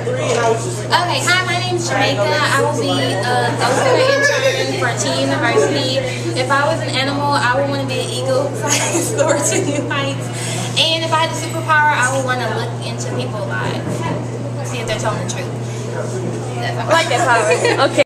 Okay, hi, my name is Jamaica. I will be a intern for Teen University. If I was an animal, I would want to be an eagle so I can soar to new heights. And if I had a superpower, I would want to look into people's lives, see if they're telling the truth. I like that power. Okay.